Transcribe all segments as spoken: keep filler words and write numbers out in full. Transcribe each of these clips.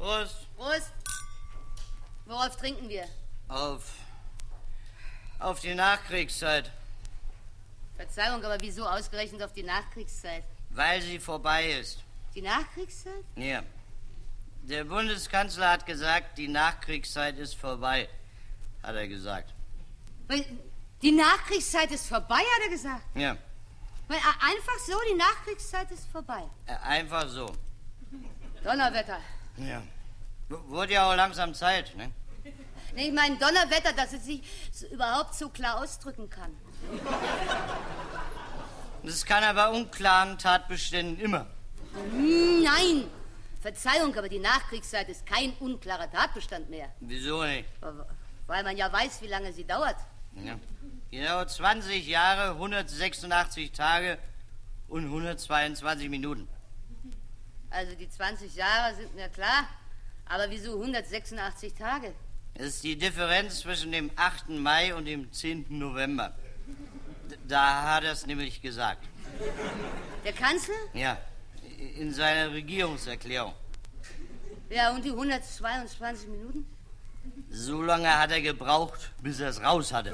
Prost. Prost. Worauf trinken wir? Auf... auf die Nachkriegszeit. Verzeihung, aber wieso ausgerechnet auf die Nachkriegszeit? Weil sie vorbei ist. Die Nachkriegszeit? Ja. Der Bundeskanzler hat gesagt, die Nachkriegszeit ist vorbei, hat er gesagt. Weil die Nachkriegszeit ist vorbei, hat er gesagt? Ja. Weil einfach so, die Nachkriegszeit ist vorbei. Einfach so. Donnerwetter. Ja. W- wurde ja auch langsam Zeit, ne? Nee, ich meine Donnerwetter, dass es sich so überhaupt so klar ausdrücken kann. Das kann er bei unklaren Tatbeständen immer. Nein, Verzeihung, aber die Nachkriegszeit ist kein unklarer Tatbestand mehr. Wieso nicht? Weil man ja weiß, wie lange sie dauert. Ja. Genau zwanzig Jahre, hundertsechsundachtzig Tage und hundertzweiundzwanzig Minuten. Also die zwanzig Jahre sind mir klar, aber wieso hundertsechsundachtzig Tage? Das ist die Differenz zwischen dem achten Mai und dem zehnten November. D- Da hat er es nämlich gesagt. Der Kanzler? Ja, in seiner Regierungserklärung. Ja, und die hundertzweiundzwanzig Minuten? So lange hat er gebraucht, bis er es raus hatte.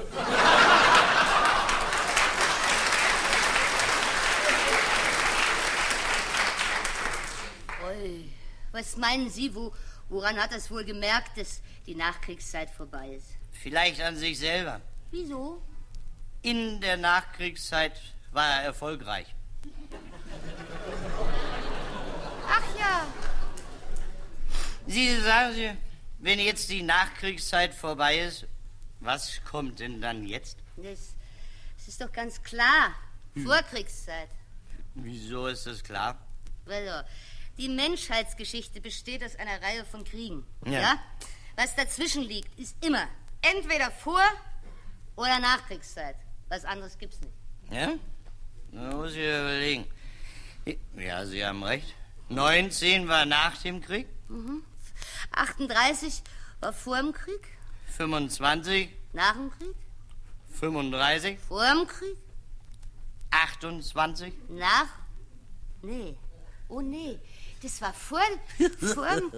Ui, was meinen Sie, wo, woran hat er es wohl gemerkt, dass die Nachkriegszeit vorbei ist? Vielleicht an sich selber. Wieso? In der Nachkriegszeit war er erfolgreich. Ach ja. Sie sagen Sie, wenn jetzt die Nachkriegszeit vorbei ist, was kommt denn dann jetzt? Das, das ist doch ganz klar. Hm. Vorkriegszeit. Wieso ist das klar? Also, die Menschheitsgeschichte besteht aus einer Reihe von Kriegen. Ja. Ja? Was dazwischen liegt, ist immer entweder Vor- oder Nachkriegszeit. Was anderes gibt's nicht. Ja? Da muss ich überlegen. Ja, Sie haben recht. neunzehn war nach dem Krieg. Mhm. achtunddreißig war vor dem Krieg. fünfundzwanzig. Nach dem Krieg. fünfunddreißig. Vor dem Krieg. achtundzwanzig. Nach. Nee. Oh nee. Das war vor, vor dem...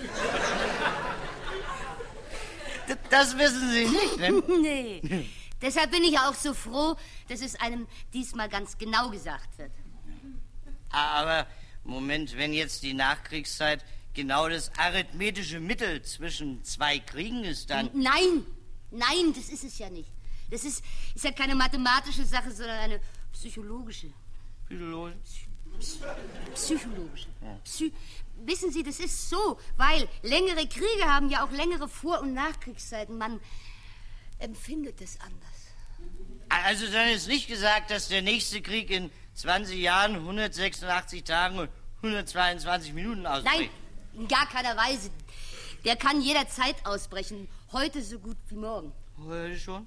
D- Das wissen Sie nicht, ne? Nee. Deshalb bin ich auch so froh, dass es einem diesmal ganz genau gesagt wird. Aber, Moment, wenn jetzt die Nachkriegszeit genau das arithmetische Mittel zwischen zwei Kriegen ist, dann... Nein, nein, das ist es ja nicht. Das ist, ist ja keine mathematische Sache, sondern eine psychologische. Psychologisch. Psychologische. Psy Wissen Sie, das ist so, weil längere Kriege haben ja auch längere Vor- und Nachkriegszeiten. Man empfindet es anders. Also dann ist nicht gesagt, dass der nächste Krieg in zwanzig Jahren, hundertsechsundachtzig Tagen und hundertzweiundzwanzig Minuten ausbricht. Nein, in gar keiner Weise. Der kann jederzeit ausbrechen. Heute so gut wie morgen. Heute schon?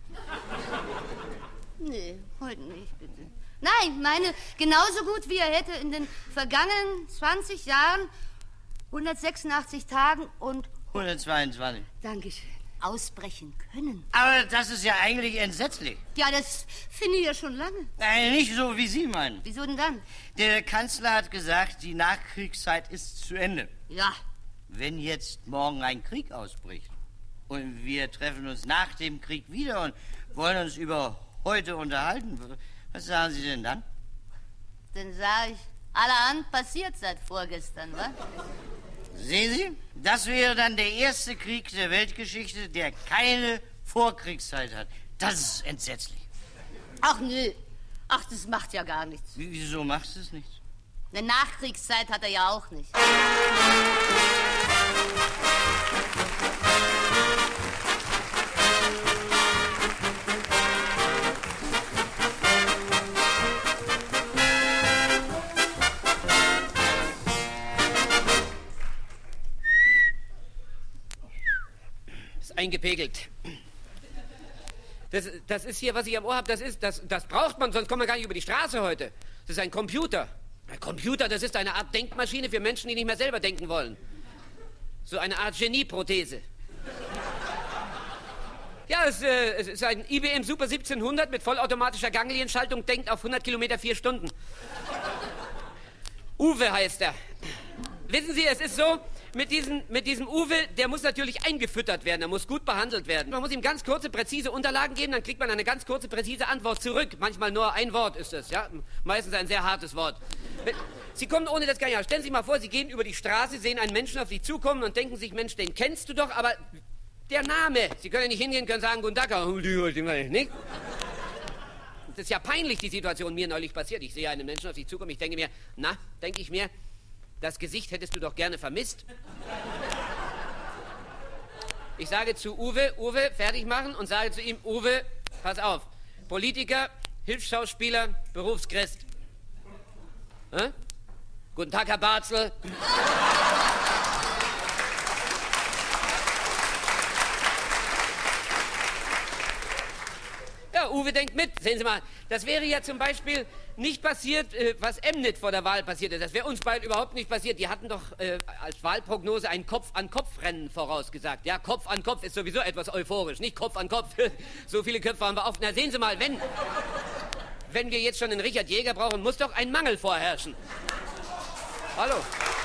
Nee, heute nicht, bitte. Nein, meine, genauso gut wie er hätte in den vergangenen zwanzig Jahren, hundertsechsundachtzig Tagen und... hundertzweiundzwanzig. Dankeschön. Ausbrechen können. Aber das ist ja eigentlich entsetzlich. Ja, das finde ich ja schon lange. Nein, nicht so, wie Sie meinen. Wieso denn dann? Der Kanzler hat gesagt, die Nachkriegszeit ist zu Ende. Ja. Wenn jetzt morgen ein Krieg ausbricht und wir treffen uns nach dem Krieg wieder und wollen uns über heute unterhalten, was sagen Sie denn dann? Dann sage ich, allerhand passiert seit vorgestern, wa? Sehen Sie, das wäre dann der erste Krieg der Weltgeschichte, der keine Vorkriegszeit hat. Das ist entsetzlich. Ach nö, ach, das macht ja gar nichts. Wieso macht es nichts? Eine Nachkriegszeit hat er ja auch nicht. Eingepegelt. Das, das ist hier, was ich am Ohr habe, das ist, das, das braucht man, sonst kommt man gar nicht über die Straße heute. Das ist ein Computer. Ein Computer, das ist eine Art Denkmaschine für Menschen, die nicht mehr selber denken wollen. So eine Art Genieprothese. Ja, es, äh, es ist ein I B M Super siebzehnhundert mit vollautomatischer Ganglienschaltung, denkt auf hundert Kilometer vier Stunden. Uwe heißt er. Wissen Sie, es ist so, mit diesem, mit diesem Uwe, der muss natürlich eingefüttert werden, der muss gut behandelt werden. Man muss ihm ganz kurze, präzise Unterlagen geben, dann kriegt man eine ganz kurze, präzise Antwort zurück. Manchmal nur ein Wort ist es, ja? Meistens ein sehr hartes Wort. Sie kommen ohne das gar nicht. Stellen Sie sich mal vor, Sie gehen über die Straße, sehen einen Menschen auf Sie zukommen und denken sich, Mensch, den kennst du doch, aber der Name. Sie können ja nicht hingehen, können sagen, guten Tag, nicht? Das ist ja peinlich, die Situation, mir neulich passiert. Ich sehe einen Menschen auf Sie zukommen, ich denke mir, na, denke ich mir, das Gesicht hättest du doch gerne vermisst. Ich sage zu Uwe, Uwe, fertig machen und sage zu ihm, Uwe, pass auf, Politiker, Hilfsschauspieler, Berufschrist. Hä? Guten Tag, Herr Barzel. Ja, Uwe denkt mit. Sehen Sie mal, das wäre ja zum Beispiel nicht passiert, äh, was Emnet vor der Wahl passiert ist. Das wäre uns beiden überhaupt nicht passiert. Die hatten doch äh, als Wahlprognose ein Kopf-an-Kopf-Rennen vorausgesagt. Ja, Kopf an Kopf ist sowieso etwas euphorisch, nicht Kopf an Kopf. So viele Köpfe haben wir auf. Na, sehen Sie mal, wenn, wenn wir jetzt schon einen Richard Jäger brauchen, muss doch ein Mangel vorherrschen. Hallo.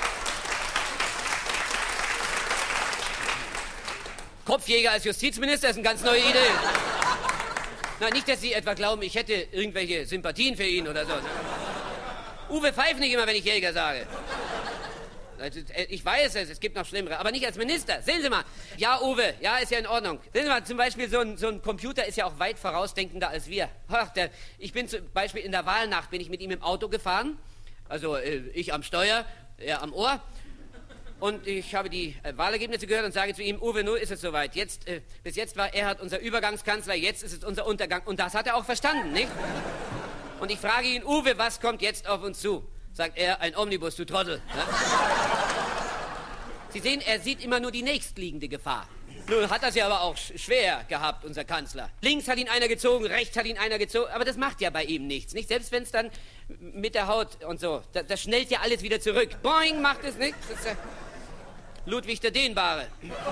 Kopfjäger als Justizminister ist eine ganz neue Idee. Na, nicht, dass Sie etwa glauben, ich hätte irgendwelche Sympathien für ihn oder so. Uwe pfeift nicht immer, wenn ich Jäger sage. Ich weiß es, es gibt noch Schlimmere, aber nicht als Minister. Sehen Sie mal. Ja, Uwe, ja, ist ja in Ordnung. Sehen Sie mal, zum Beispiel so ein, so ein Computer ist ja auch weit vorausdenkender als wir. Ach, der, ich bin zum Beispiel in der Wahlnacht, bin ich mit ihm im Auto gefahren. Also äh, ich am Steuer, er am Ohr. Und ich habe die äh, Wahlergebnisse gehört und sage zu ihm, Uwe, nun ist es soweit. Jetzt, äh, bis jetzt war Erhard unser Übergangskanzler, jetzt ist es unser Untergang. Und das hat er auch verstanden, nicht? Und ich frage ihn, Uwe, was kommt jetzt auf uns zu? Sagt er, ein Omnibus, du Trottel. Ja? Sie sehen, er sieht immer nur die nächstliegende Gefahr. Nun hat das ja aber auch schwer gehabt, unser Kanzler. Links hat ihn einer gezogen, rechts hat ihn einer gezogen, aber das macht ja bei ihm nichts, nicht? Selbst wenn es dann mit der Haut und so, da, das schnellt ja alles wieder zurück. Boing, macht es nichts. Das ist ja Ludwig der Dehnbare.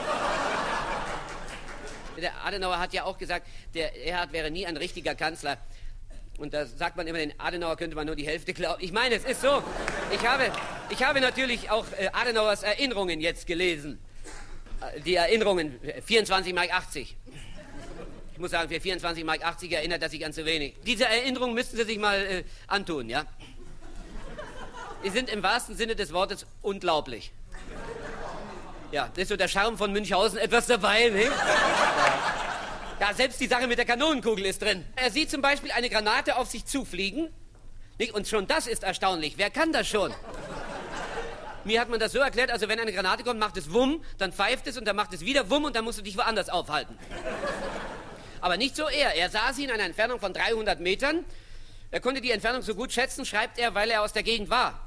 Der Adenauer hat ja auch gesagt, der Erhard wäre nie ein richtiger Kanzler. Und da sagt man immer, den Adenauer könnte man nur die Hälfte glauben. Ich meine, es ist so. Ich habe, ich habe natürlich auch äh, Adenauers Erinnerungen jetzt gelesen. Äh, die Erinnerungen, vierundzwanzig Mark achtzig. Ich muss sagen, für vierundzwanzig Mark achtzig erinnert er sich an zu wenig. Diese Erinnerungen müssten Sie sich mal äh, antun, ja? Die sind im wahrsten Sinne des Wortes unglaublich. Ja, das ist so der Charme von Münchhausen etwas dabei, nicht? Ja, selbst die Sache mit der Kanonenkugel ist drin. Er sieht zum Beispiel eine Granate auf sich zufliegen, nicht? Und schon das ist erstaunlich. Wer kann das schon? Mir hat man das so erklärt, also wenn eine Granate kommt, macht es Wumm, dann pfeift es und dann macht es wieder Wumm und dann musst du dich woanders aufhalten. Aber nicht so er. Er sah sie in einer Entfernung von dreihundert Metern. Er konnte die Entfernung so gut schätzen, schreibt er, weil er aus der Gegend war.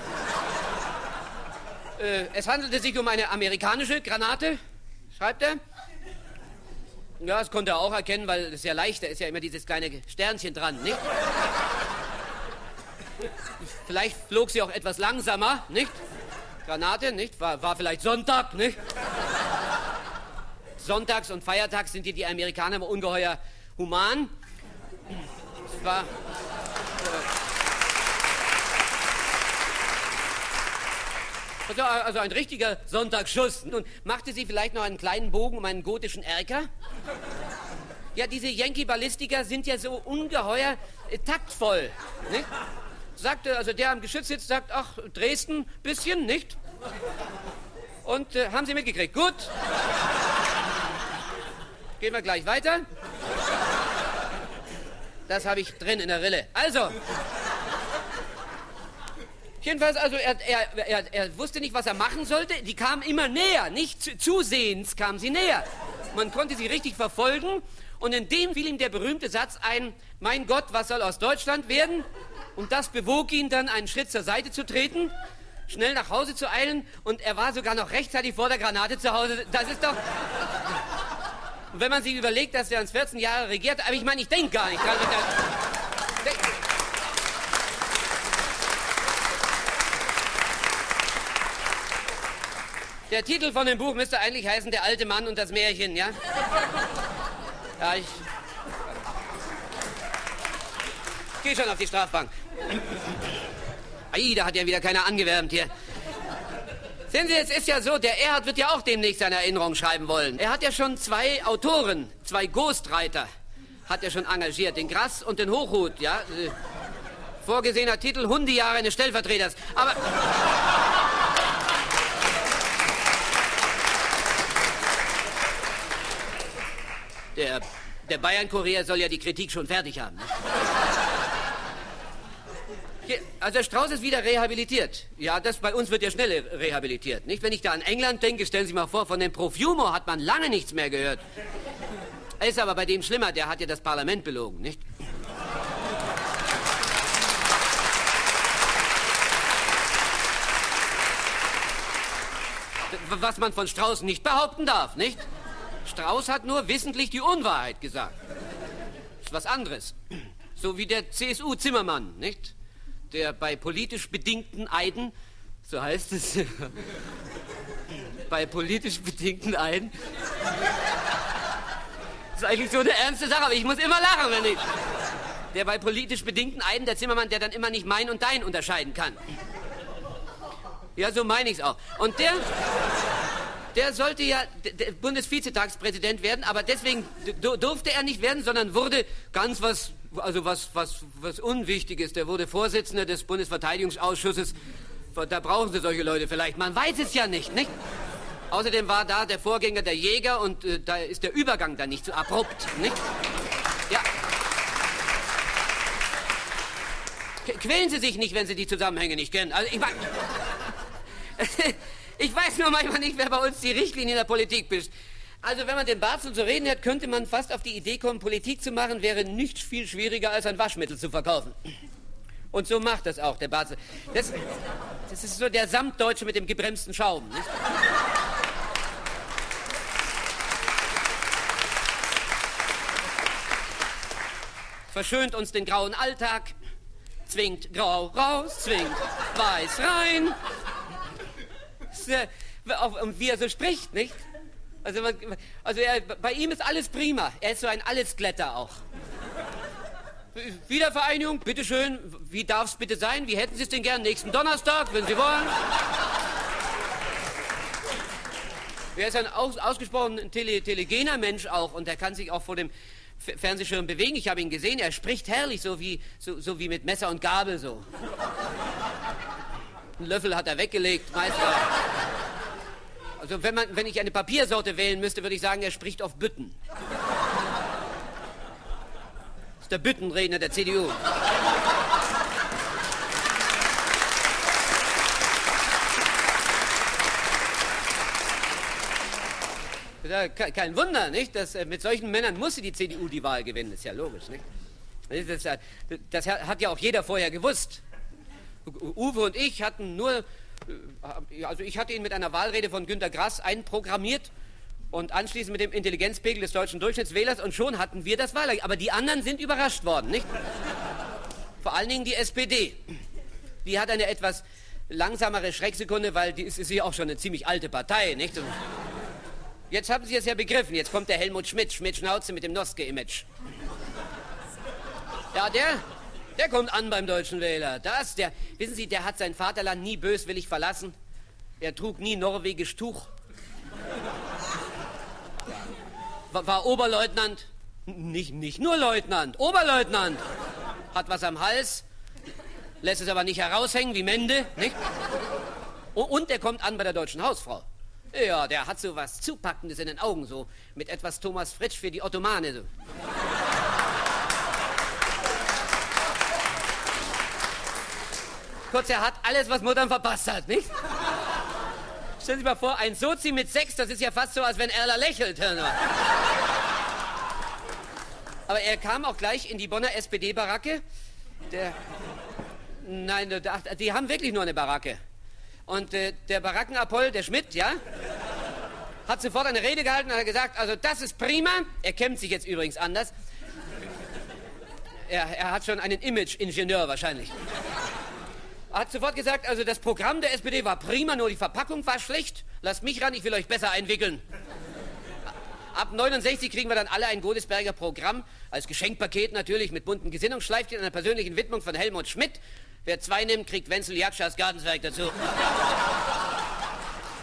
äh, es handelte sich um eine amerikanische Granate, schreibt er. Ja, das konnte er auch erkennen, weil es ja leicht, da ist ja immer dieses kleine Sternchen dran, nicht? Vielleicht flog sie auch etwas langsamer, nicht? Granate, nicht? War, war vielleicht Sonntag, nicht? Sonntags und Feiertags sind hier die Amerikaner immer ungeheuer human. Es war... Äh, Also ein richtiger Sonntagsschuss. Und machte sie vielleicht noch einen kleinen Bogen um einen gotischen Erker? Ja, diese Yankee-Ballistiker sind ja so ungeheuer äh, taktvoll, nicht? Sagte, also der am Geschütz sitzt, sagt, ach, Dresden, bisschen, nicht? Und äh, haben Sie mitgekriegt. Gut. Gehen wir gleich weiter. Das habe ich drin in der Rille. Also... Jedenfalls, also er, er, er, er wusste nicht, was er machen sollte. Die kamen immer näher, nicht zusehends kamen sie näher. Man konnte sie richtig verfolgen. Und in dem fiel ihm der berühmte Satz ein, mein Gott, was soll aus Deutschland werden? Und das bewog ihn dann, einen Schritt zur Seite zu treten, schnell nach Hause zu eilen. Und er war sogar noch rechtzeitig vor der Granate zu Hause. Das ist doch... Und wenn man sich überlegt, dass er uns vierzehn Jahre regiert, aber ich meine, ich denke gar nicht dran. Der Titel von dem Buch müsste eigentlich heißen, Der alte Mann und das Märchen, ja? Ja, ich... Ich gehe schon auf die Strafbank. Ei, da hat ja wieder keiner angewärmt hier. Sehen Sie, es ist ja so, der Erhard wird ja auch demnächst seine Erinnerung schreiben wollen. Er hat ja schon zwei Autoren, zwei Ghostwriter, hat er schon engagiert, den Grass und den Hochhut, ja. Vorgesehener Titel, Hundejahre eines Stellvertreters. Aber... Der, der Bayern-Kurier soll ja die Kritik schon fertig haben. Hier, also Strauß ist wieder rehabilitiert. Ja, das bei uns wird ja schnell rehabilitiert, nicht? Wenn ich da an England denke, stellen Sie mal vor, von dem Profumo hat man lange nichts mehr gehört. Ist aber bei dem schlimmer, der hat ja das Parlament belogen, nicht? Was man von Strauß nicht behaupten darf, nicht? Strauß hat nur wissentlich die Unwahrheit gesagt. Das ist was anderes. So wie der C S U-Zimmermann, nicht? Der bei politisch bedingten Eiden, so heißt es, bei politisch bedingten Eiden, das ist eigentlich so eine ernste Sache, aber ich muss immer lachen, wenn ich... Der bei politisch bedingten Eiden, der Zimmermann, der dann immer nicht mein und dein unterscheiden kann. Ja, so meine ich's auch. Und der... Der sollte ja der Bundesvizetagspräsident werden, aber deswegen durfte er nicht werden, sondern wurde ganz was, also was, was, was Unwichtiges. Der wurde Vorsitzender des Bundesverteidigungsausschusses. Da brauchen Sie solche Leute vielleicht. Man weiß es ja nicht, nicht? Außerdem war da der Vorgänger der Jäger und äh, da ist der Übergang dann nicht so abrupt, nicht? Ja. Quälen Sie sich nicht, wenn Sie die Zusammenhänge nicht kennen. Also ich meine... Ich weiß nur manchmal nicht, wer bei uns die Richtlinien der Politik bist. Also wenn man den Barzel so reden hört, könnte man fast auf die Idee kommen, Politik zu machen wäre nicht viel schwieriger, als ein Waschmittel zu verkaufen. Und so macht das auch, der Barzel. Das, das ist so der Samtdeutsche mit dem gebremsten Schaum, nicht? Verschönt uns den grauen Alltag, zwingt grau raus, zwingt weiß rein. Und wie er so spricht, nicht? Also, man, also er, bei ihm ist alles prima. Er ist so ein Allesglätter auch. Wiedervereinigung, bitteschön. Wie darf es bitte sein? Wie hätten Sie es denn gern nächsten Donnerstag, wenn Sie wollen? Er ist ein aus, ausgesprochen tele, telegener Mensch auch und er kann sich auch vor dem F Fernsehschirm bewegen. Ich habe ihn gesehen, er spricht herrlich, so wie, so, so wie mit Messer und Gabel so. Einen Löffel hat er weggelegt, Meister. Also wenn, man, wenn ich eine Papiersorte wählen müsste, würde ich sagen, er spricht auf Bütten. Das ist der Büttenredner der C D U. Kein Wunder, nicht? Dass, mit solchen Männern musste die C D U die Wahl gewinnen, ist ja logisch, nicht? Das, das hat ja auch jeder vorher gewusst. Uwe und ich hatten nur, also ich hatte ihn mit einer Wahlrede von Günter Grass einprogrammiert und anschließend mit dem Intelligenzpegel des deutschen Durchschnittswählers und schon hatten wir das Wahlergebnis. Aber die anderen sind überrascht worden, nicht? Vor allen Dingen die S P D. Die hat eine etwas langsamere Schrecksekunde, weil die ist, ist ja auch schon eine ziemlich alte Partei, nicht? Und jetzt haben Sie es ja begriffen, jetzt kommt der Helmut Schmidt, Schmidt-Schnauze mit dem Noske-Image. Ja, der... Der kommt an beim deutschen Wähler. Das, der, wissen Sie, der hat sein Vaterland nie böswillig verlassen. Er trug nie norwegisch Tuch. War, war Oberleutnant. Nicht, nicht nur Leutnant, Oberleutnant. Hat was am Hals, lässt es aber nicht heraushängen wie Mende, nicht? Und der kommt an bei der deutschen Hausfrau. Ja, der hat so was Zupackendes in den Augen, so mit etwas Thomas Fritsch für die Ottomane. So. Kurz, er hat alles, was Muttern verpasst hat, nicht? Stellen Sie sich mal vor, ein Sozi mit Sex, das ist ja fast so, als wenn Erler lächelt. Aber er kam auch gleich in die Bonner S P D-Baracke. Der... Nein, die haben wirklich nur eine Baracke. Und äh, der Barackenapoll, der Schmidt, ja, hat sofort eine Rede gehalten und hat gesagt, also das ist prima. Er kämmt sich jetzt übrigens anders. Er, er hat schon einen Image-Ingenieur wahrscheinlich. Er hat sofort gesagt, also das Programm der S P D war prima, nur die Verpackung war schlecht. Lasst mich ran, ich will euch besser einwickeln. Ab neunundsechzig kriegen wir dann alle ein Godesberger Programm, als Geschenkpaket natürlich, mit bunten Gesinnungsschleifchen und einer persönlichen Widmung von Helmut Schmidt. Wer zwei nimmt, kriegt Wenzel Jakschas Gartenswerk dazu.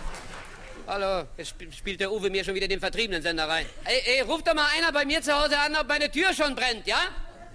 Hallo, jetzt sp spielt der Uwe mir schon wieder den Vertriebenen-Sender rein. Ey, ey, ruft doch mal einer bei mir zu Hause an, ob meine Tür schon brennt, ja?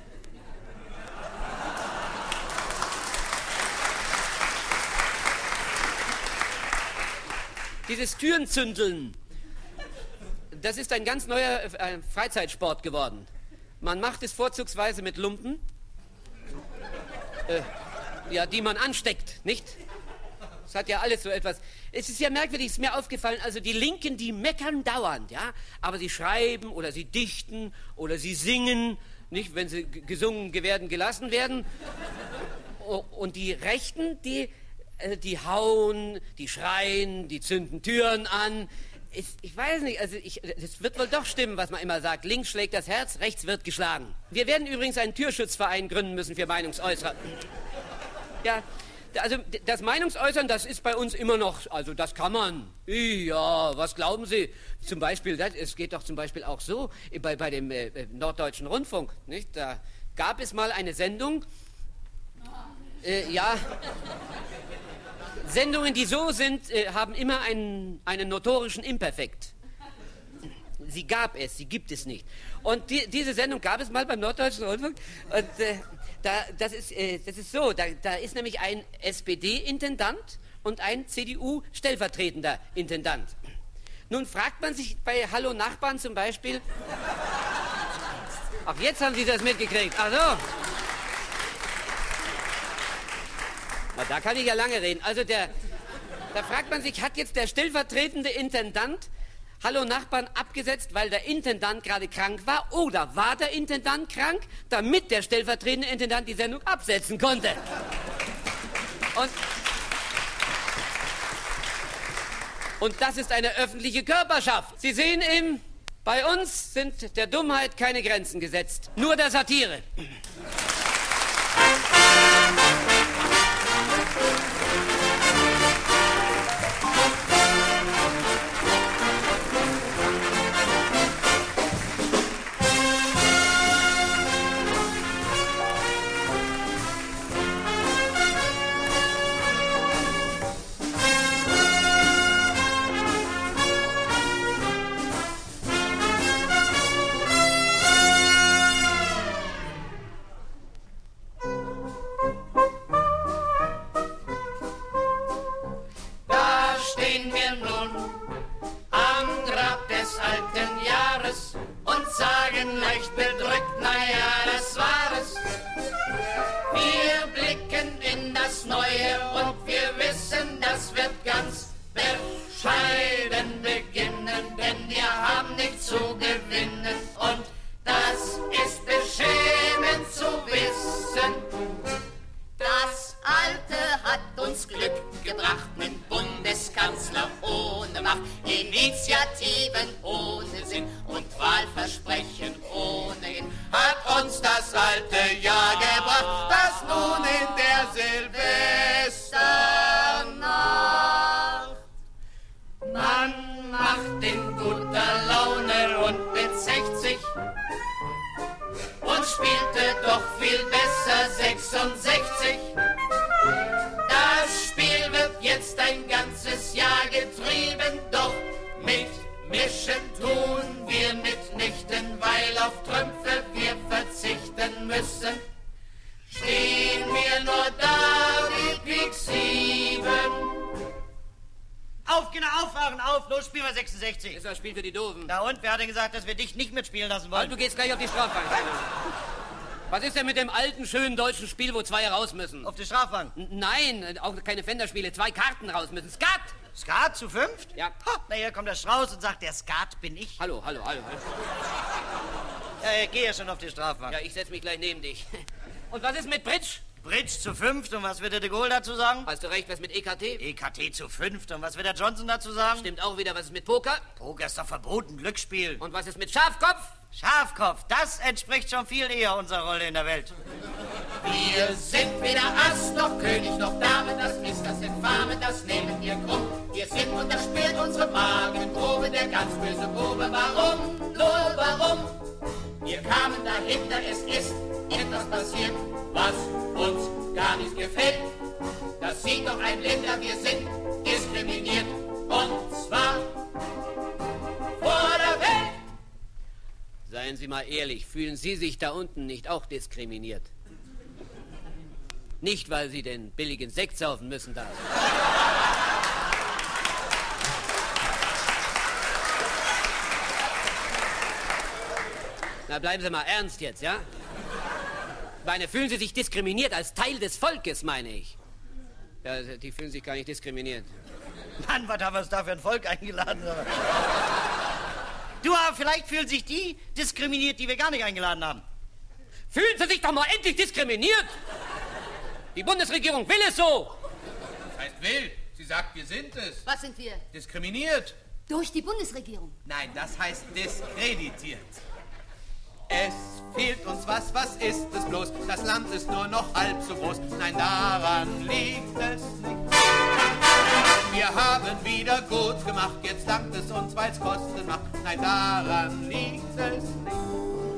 Dieses Türenzündeln, das ist ein ganz neuer äh, Freizeitsport geworden. Man macht es vorzugsweise mit Lumpen, äh, ja, die man ansteckt, nicht? Das hat ja alles so etwas. Es ist ja merkwürdig, es ist mir aufgefallen, also die Linken, die meckern dauernd, ja? Aber sie schreiben oder sie dichten oder sie singen, nicht, wenn sie gesungen werden, gelassen werden. Und die Rechten, die... Die hauen, die schreien, die zünden Türen an. Ich, ich weiß nicht, also ich, es wird wohl doch stimmen, was man immer sagt. Links schlägt das Herz, rechts wird geschlagen. Wir werden übrigens einen Türschutzverein gründen müssen für Meinungsäußerer. Ja, also das Meinungsäußern, das ist bei uns immer noch, also das kann man. Ja, was glauben Sie? Zum Beispiel, das, es geht doch zum Beispiel auch so, bei, bei dem äh, Norddeutschen Rundfunk, nicht? Da gab es mal eine Sendung, äh, ja... Sendungen, die so sind, äh, haben immer einen, einen notorischen Imperfekt. Sie gab es, sie gibt es nicht. Und die, diese Sendung gab es mal beim Norddeutschen Rundfunk. Und äh, da, das, ist, äh, das ist so, da, da ist nämlich ein S P D-Intendant und ein C D U-stellvertretender Intendant. Nun fragt man sich bei Hallo Nachbarn zum Beispiel... Ach, jetzt haben Sie das mitgekriegt. Ach so. Na, da kann ich ja lange reden. Also der, da fragt man sich, hat jetzt der stellvertretende Intendant Hallo Nachbarn abgesetzt, weil der Intendant gerade krank war? Oder war der Intendant krank, damit der stellvertretende Intendant die Sendung absetzen konnte? Und, und das ist eine öffentliche Körperschaft. Sie sehen eben, bei uns sind der Dummheit keine Grenzen gesetzt, nur der Satire. Initiativen ohne Sinn und Wahlversprechen ohne Inn hat uns das alte Jahr gebracht, das nun in der Silvesternacht. Man macht in guter Laune rund mit sechzig und spielte doch viel besser sechsundsechzig. Das Spiel wird jetzt ein ganzes Jahr getrieben, doch mit Mischen tun wir mitnichten, weil auf Trümpfe wir verzichten müssen. Stehen wir nur da wie Pik sieben. Auf, Kinder, aufwachen, auf, los, spielen wir sechsundsechzig. Das ist das Spiel für die Doofen. Na und, wer hat denn gesagt, dass wir dich nicht mitspielen lassen wollen? Also, du gehst gleich auf die Strafbank. Was ist denn mit dem alten, schönen deutschen Spiel, wo zwei raus müssen? Auf die Strafbank? N nein, auch keine Fenderspiele, zwei Karten raus müssen. Skat! Skat zu fünft? Ja. Ha, na, hier kommt der Strauß und sagt, der Skat bin ich. Hallo, hallo, hallo. hallo. Ja, ich gehe ja schon auf die Strafbank. Ja, ich setz mich gleich neben dich. Und was ist mit Bridge? Bridge zu fünft, und was wird der de Gaulle dazu sagen? Hast du recht, was mit E K T? E K T zu fünft, und was wird der Johnson dazu sagen? Stimmt auch wieder, was ist mit Poker? Poker ist doch verboten, Glücksspiel. Und was ist mit Schafkopf? Schafkopf, das entspricht schon viel eher unserer Rolle in der Welt. Wir sind weder Ass noch König noch Dame, das ist das Infame, das nehmen wir krumm. Wir sind und das spielt unsere Magenprobe, der ganz böse Probe. Warum, nur warum? Wir kamen dahinter, es ist etwas passiert, was uns gar nicht gefällt. Das sieht doch ein Blinder, wir sind diskriminiert, und zwar Seien Sie mal ehrlich, fühlen Sie sich da unten nicht auch diskriminiert? Nicht, weil Sie den billigen Sekt saufen müssen da. Na, bleiben Sie mal ernst jetzt, ja? Ich meine, fühlen Sie sich diskriminiert als Teil des Volkes, meine ich? Ja, die fühlen sich gar nicht diskriminiert. Mann, was haben wir uns da für ein Volk eingeladen? Du, aber vielleicht fühlen sich die diskriminiert, die wir gar nicht eingeladen haben. Fühlen Sie sich doch mal endlich diskriminiert! Die Bundesregierung will es so! Das heißt will. Sie sagt, wir sind es. Was sind wir? Diskriminiert. Durch die Bundesregierung. Nein, das heißt diskreditiert. Es fehlt uns was, was ist es bloß? Das Land ist nur noch halb so groß. Nein, daran liegt es nicht. Wir haben wieder gut gemacht, jetzt dankt es uns, weil's Kosten macht. Nein, daran liegt es nicht.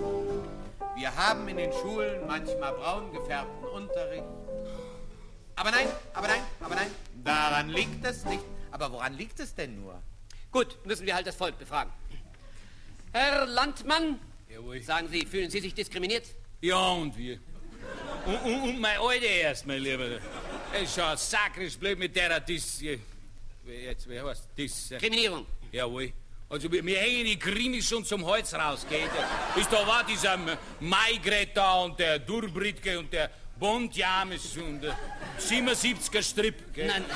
Wir haben in den Schulen manchmal braun gefärbten Unterricht. Aber nein, aber nein, aber nein, daran liegt es nicht. Aber woran liegt es denn nur? Gut, müssen wir halt das Volk befragen. Herr Landmann, Jawohl. sagen Sie, fühlen Sie sich diskriminiert? Ja, und wir. Und, und, und mein Alter erst, mein Lieber. Es ist schon sakrisch blöd mit der Dis... Jetzt, wie heißt Dis... Diskriminierung. Jawohl. Also, wir, wir hängen die Krimis schon zum Hals raus, gell? Ist da war dieser Maigreta und der Durbritke und der Bond-James und der siebenundsiebziger Strip, gell? Nein.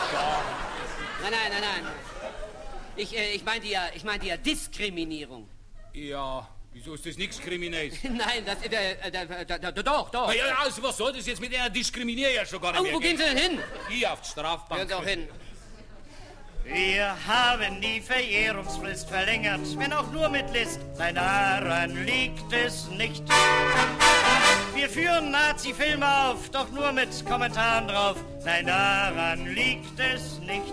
Nein, nein, nein, nein. Ich, äh, ich meinte ja, ich meinte ja Diskriminierung. Ja, wieso ist das nichts Kriminelles? Nein, das, äh, äh, äh, äh, äh, doch, doch. Na ja, also was soll das jetzt mit einer Diskriminierung ja schon gar nicht Oh, mehr? wo gehen Sie denn hin? Hier auf die Strafbank. Hören Sie auch hin. Wir haben die Verjährungsfrist verlängert, wenn auch nur mit List. Nein, daran liegt es nicht. Wir führen Nazi-Filme auf, doch nur mit Kommentaren drauf. Nein, daran liegt es nicht.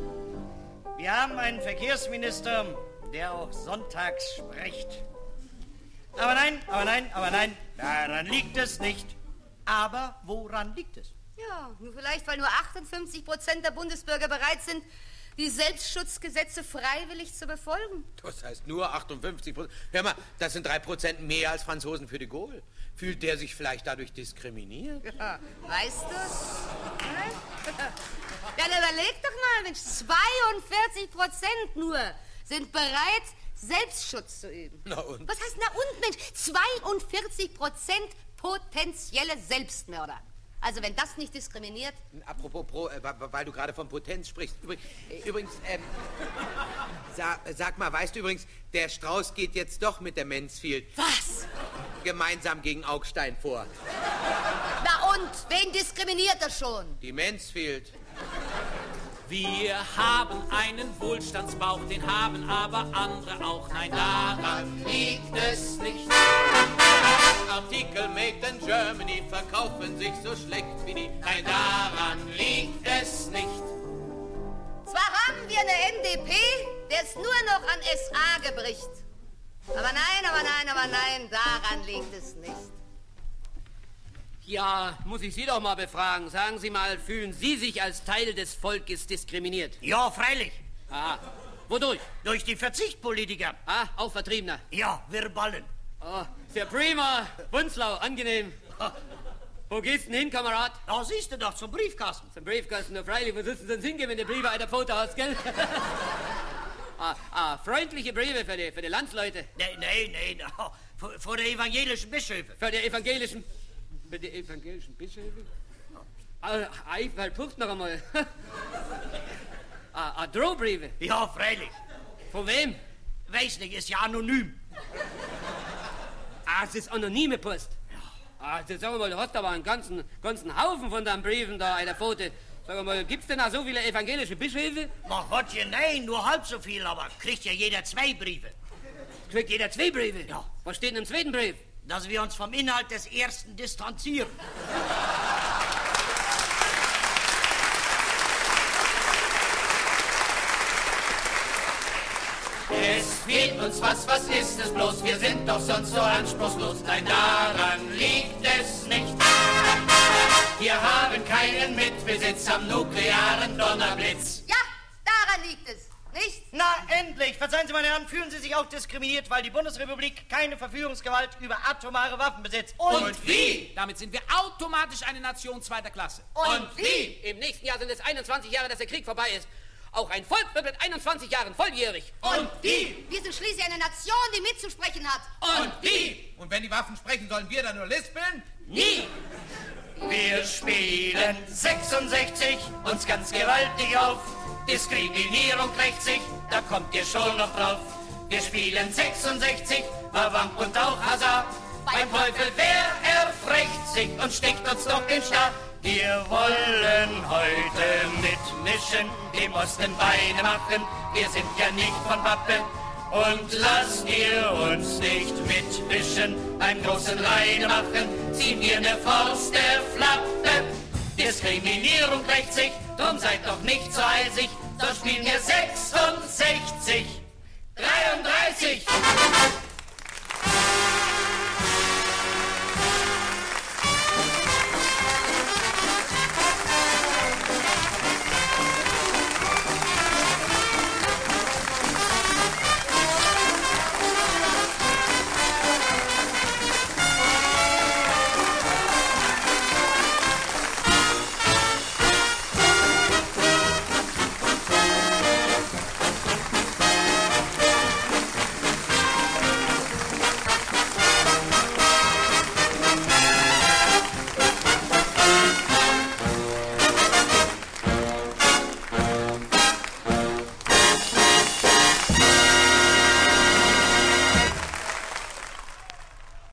Wir haben einen Verkehrsminister, der auch sonntags spricht. Aber nein, aber nein, aber nein, daran liegt es nicht. Aber woran liegt es? Ja, nur vielleicht, weil nur achtundfünfzig Prozent der Bundesbürger bereit sind, die Selbstschutzgesetze freiwillig zu befolgen. Das heißt nur achtundfünfzig Prozent. Hör mal, das sind drei Prozent mehr als Franzosen für de Gaulle. Fühlt der sich vielleicht dadurch diskriminiert? Ja, weißt du's? Ja, dann überleg doch mal, Mensch, zweiundvierzig Prozent nur sind bereit, Selbstschutz zu üben. Na und? Was heißt na und, Mensch? zweiundvierzig Prozent potenzielle Selbstmörder. Also wenn das nicht diskriminiert... Apropos, Pro, äh, weil du gerade von Potenz sprichst. Übrigens, äh, übrigens ähm, sa, sag mal, weißt du übrigens, der Strauß geht jetzt doch mit der Mansfield Was? gemeinsam gegen Augstein vor. Na und, wen diskriminiert er schon? Die Mansfield. Wir haben einen Wohlstandsbauch, den haben aber andere auch. Nein, daran liegt es nicht. Artikel made in Germany verkaufen sich so schlecht wie nie. Nein, daran liegt es nicht. Zwar haben wir eine N D P, der es nur noch an S A gebricht. Aber nein, aber nein, aber nein, daran liegt es nicht. Ja, muss ich Sie doch mal befragen. Sagen Sie mal, fühlen Sie sich als Teil des Volkes diskriminiert? Ja, freilich. Ah, wodurch? Durch die Verzichtpolitiker. Ah, auch Vertriebener. Ja, wir ballen. Oh, sehr prima. Bunzlau, angenehm. Wo gehst du denn hin, Kamerad? Da siehst du doch, zum Briefkasten. Zum Briefkasten, nur freilich. Wo sollst du denn hingehen, wenn du Briefe einer Pfote hast, gell? ah, ah, freundliche Briefe für die, für die Landsleute. Nein, nein, nein. Vor, vor der evangelischen Bischöfe. Für die evangelischen... Für die evangelischen Bischöfe? Ah, Eifel, guckt noch einmal. ah, ah, Drohbriefe. Ja, freilich. Von wem? Weiß nicht, ist ja anonym. Ah, es ist anonyme Post. Ah, jetzt sag mal, du hast aber einen ganzen, ganzen Haufen von deinen Briefen da in der Pfote. Sag mal, gibt's denn auch so viele evangelische Bischöfe? Mach Gottchen, nein, nur halb so viel, aber kriegt ja jeder zwei Briefe. Kriegt jeder zwei Briefe? Ja. Was steht denn im zweiten Brief? Dass wir uns vom Inhalt des ersten distanzieren. Es fehlt uns was, was ist es bloß? Wir sind doch sonst so anspruchslos. Nein, daran liegt es nicht. Wir haben keinen Mitbesitz am nuklearen Donnerblitz. Ja, daran liegt es. Nicht? Na, endlich! Verzeihen Sie, meine Herren, fühlen Sie sich auch diskriminiert, weil die Bundesrepublik keine Verfügungsgewalt über atomare Waffen besitzt. Und, Und wie? Damit sind wir automatisch eine Nation zweiter Klasse. Und, Und wie? Im nächsten Jahr sind es einundzwanzig Jahre, dass der Krieg vorbei ist. Auch ein Volk wird mit einundzwanzig Jahren volljährig. Und wie? Wir sind schließlich eine Nation, die mitzusprechen hat. Und wie? Und wenn die Waffen sprechen, sollen wir dann nur lispeln? Nie! Wir spielen sechsundsechzig uns ganz gewaltig auf. Diskriminierung rächt sich, da kommt ihr schon noch drauf. Wir spielen sechsundsechzig, Wawamp und auch Hazard. Beim Teufel, wer erfrecht sich und steckt uns doch den Stab. Wir wollen heute mitmischen, dem Osten Beine machen. Wir sind ja nicht von Pappe. Und lasst ihr uns nicht mitwischen, beim großen Reine machen, ziehen wir ne Faust der Flappe. Diskriminierung rächt sich, drum seid doch nicht so eisig, sonst spielen wir sechsundsechzig.